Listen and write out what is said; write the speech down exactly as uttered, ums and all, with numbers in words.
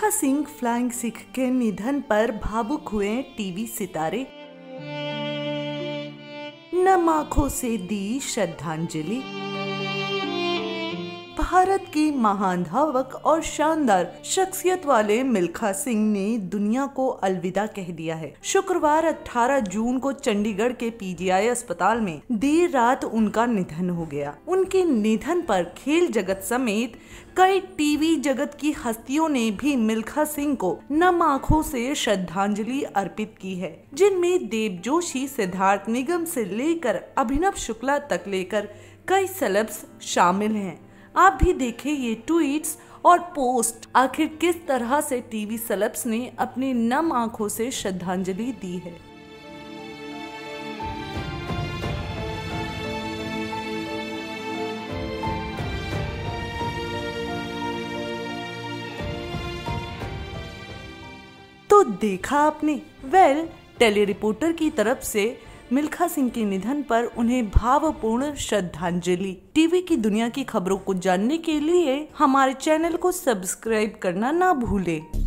Milkha Singh flying Sikh के निधन पर भावुक हुए टीवी सितारे। नम आंखों से दी श्रद्धांजलि। भारत की महान धावक और शानदार शख्सियत वाले मिल्खा सिंह ने दुनिया को अलविदा कह दिया है। शुक्रवार अठारह जून को चंडीगढ़ के पीजीआई अस्पताल में देर रात उनका निधन हो गया। उनके निधन पर खेल जगत समेत कई टीवी जगत की हस्तियों ने भी मिल्खा सिंह को नम आंखों से श्रद्धांजलि अर्पित की है, जिनमें देव जोशी, सिद्धार्थ निगम से लेकर अभिनव शुक्ला तक लेकर कई सेलेब्स शामिल हैं। आप भी देखें ये ट्वीट्स और पोस्ट। आखिर किस तरह से टीवी सेलेब्स ने अपनी नम आंखों से श्रद्धांजलि दी है। तो देखा आपने। वेल, टेली रिपोर्टर की तरफ से मिल्खा सिंह के निधन पर उन्हें भावपूर्ण श्रद्धांजलि। टीवी की दुनिया की खबरों को जानने के लिए हमारे चैनल को सब्सक्राइब करना ना भूलें।